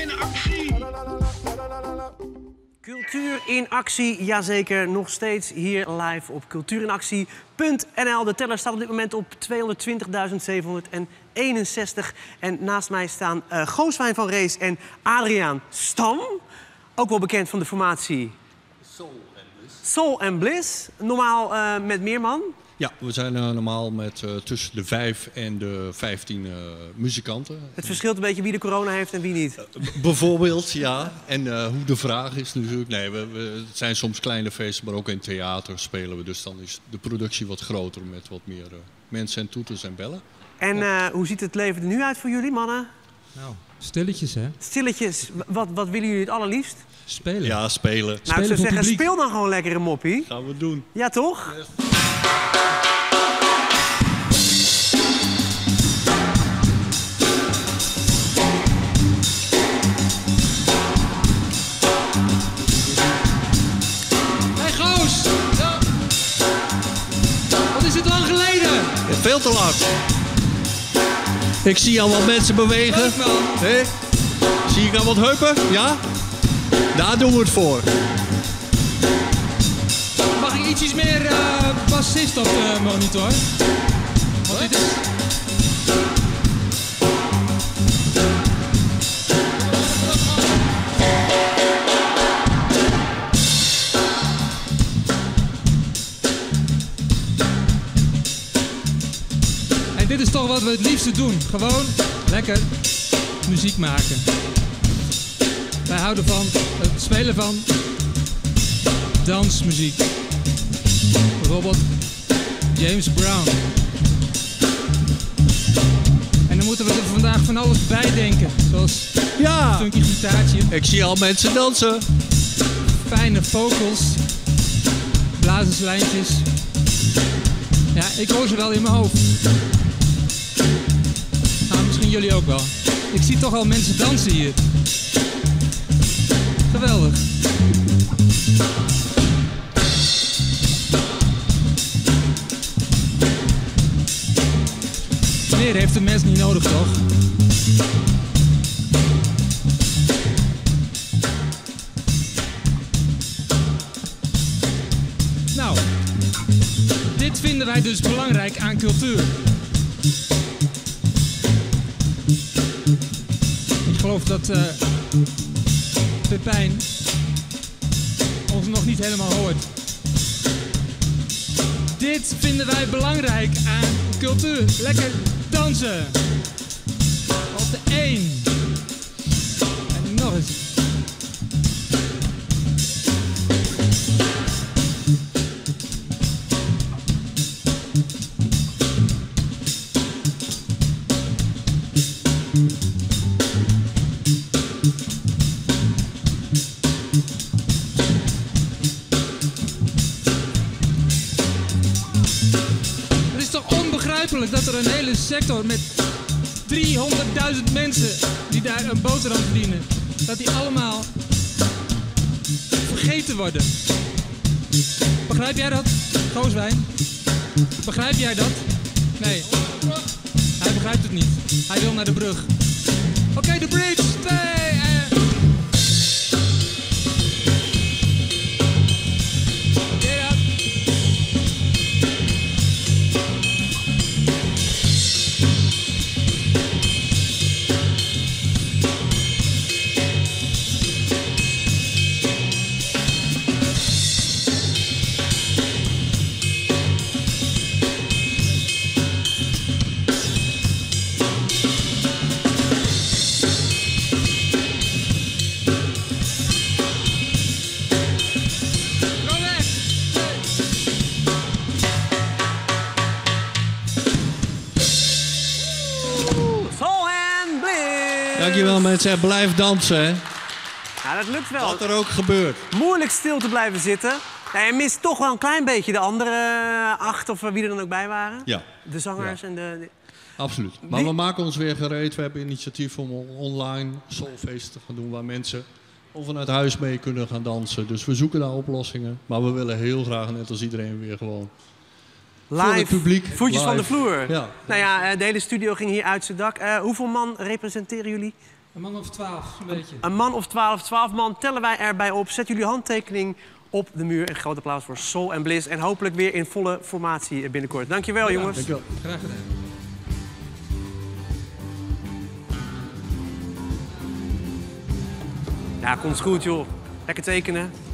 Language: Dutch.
in actie. Cultuur in actie, jazeker. Nog steeds hier live op cultuurinactie.nl. De teller staat op dit moment op 220.761. En naast mij staan Gooswijn van Rees en Adriaan Stam. Ook wel bekend van de formatie Soul and Bliss. Normaal met meer man. Ja, we zijn normaal met tussen de 5 en de 15 muzikanten. Het verschilt een beetje wie de corona heeft en wie niet. Bijvoorbeeld, ja. En hoe de vraag is natuurlijk... Nee, het zijn soms kleine feesten, maar ook in theater spelen we. Dus dan is de productie wat groter met wat meer mensen en toeters en bellen. En hoe ziet het leven er nu uit voor jullie, mannen? Nou, stilletjes, hè? Stilletjes. Wat willen jullie het allerliefst? Spelen. Ja, spelen. Nou, ik zou zeggen, speel dan gewoon lekker een moppie. Gaan we doen. Ja, toch? Yes. Hey Goos! Ja. Wat is het lang geleden? Ja, veel te lang. Ik zie al wat mensen bewegen. Leuk, man. Hey. Zie ik al wat heupen? Ja? Daar doen we het voor. Mag ik ietsjes meer bassist op de monitor? Want dit is... En dit is toch wat we het liefste doen. Gewoon lekker muziek maken. Wij houden van het spelen van dansmuziek. Bijvoorbeeld James Brown. En dan moeten we er vandaag van alles bij denken. Zoals Ja. een funky gitaartje, Ik zie al mensen dansen. fijne vocals, blazerslijntjes. Ja, ik hoor ze wel in mijn hoofd. Nou, misschien jullie ook wel. Ik zie toch al mensen dansen hier. Geweldig. Meer heeft de mens niet nodig, toch? Nou, dit vinden wij dus belangrijk aan cultuur. Ik geloof dat Pepijn ons nog niet helemaal hoort. Dit vinden wij belangrijk aan cultuur. Lekker dansen. Op de 1. En nog eens. Dat er een hele sector met 300.000 mensen die daar een boterham verdienen, dat die allemaal vergeten worden. Begrijp jij dat, Gooswijn? Begrijp jij dat? Nee. Hij begrijpt het niet. Hij wil naar de brug. Oké, de bridge. 2 Dankjewel mensen, blijf dansen hè. Ja, dat lukt wel. Wat er ook gebeurt. Moeilijk stil te blijven zitten. Ja, je mist toch wel een klein beetje de andere 8 of wie er dan ook bij waren. Ja. De zangers en de... Absoluut. Maar we maken ons weer gereed. We hebben initiatief om online soulfeesten te gaan doen waar mensen of vanuit huis mee kunnen gaan dansen. Dus we zoeken naar oplossingen. Maar we willen heel graag, net als iedereen, weer gewoon live, voor het publiek. voetjes live. van de vloer. Ja. Nou ja, de hele studio ging hier uit zijn dak. Hoeveel man representeren jullie Een man of 12, een beetje. Een man of 12 man tellen wij erbij op. Zet jullie handtekening op de muur. En groot applaus voor Soul and Bliss. En hopelijk weer in volle formatie binnenkort. Dankjewel, jongens. Dankjewel. Graag gedaan. Ja, komt goed, joh. Lekker tekenen.